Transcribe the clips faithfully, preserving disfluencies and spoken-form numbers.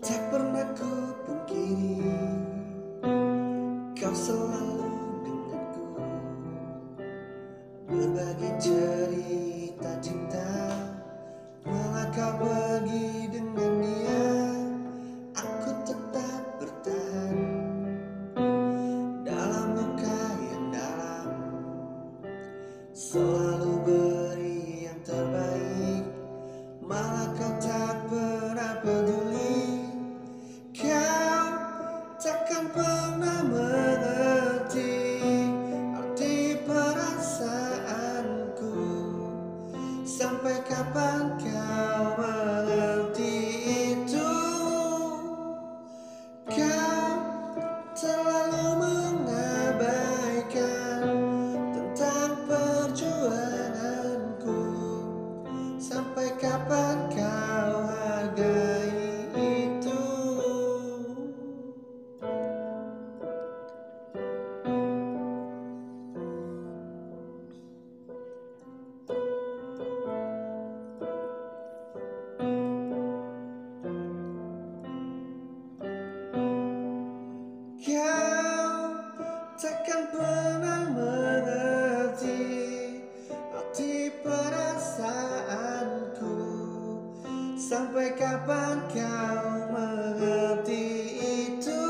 Tak pernah ku pungkiri, kau selalu denganku. Berbagi cerita cinta, malah kau pergi dengan dia. Aku tetap bertahan dalam luka yang dalam, selalu beri yang terbaik, malah kau tak pernah peduli. Kau takkan pernah mengerti arti perasaanku. Sampai kapan kau mengerti itu? Kau terlalu mengabaikan tentang perjuanganku. Sampai kapan kau hargai itu? Kau takkan pernah mengerti arti perasaanku. Sampai kapan kau mengerti itu?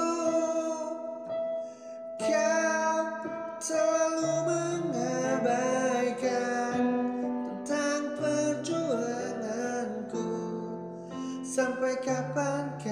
Kau terlalu mengabaikan tentang perjuanganku. Sampai kapan